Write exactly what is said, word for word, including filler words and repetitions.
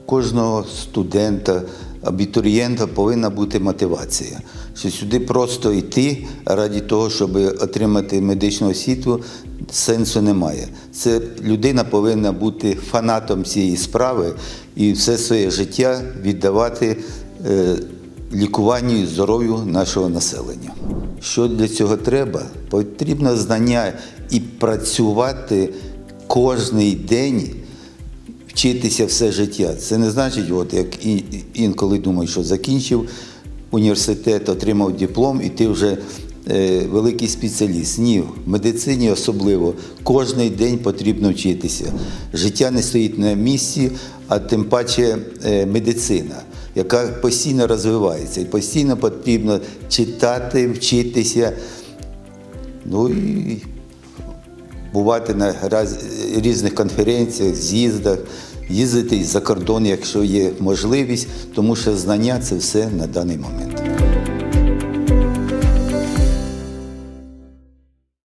кожного студента, абітурієнта повинна бути мотивація. Що сюди просто йти ради того, щоб отримати медичну освіту, сенсу немає. Це людина повинна бути фанатом цієї справи і все своє життя віддавати е, лікуванню і здоров'ю нашого населення. Що для цього треба? Потрібно знання і працювати кожний день, вчитися все життя. Це не значить, от, як інколи думають, що закінчив університет, отримав диплом і ти вже е, великий спеціаліст. Ні, в медицині особливо кожен день потрібно вчитися. Життя не стоїть на місці, а тим паче е, медицина, яка постійно розвивається. І постійно потрібно читати, вчитися, ну і бувати на різних конференціях, з'їздах, їздити за кордон, якщо є можливість, тому що знання – це все на даний момент.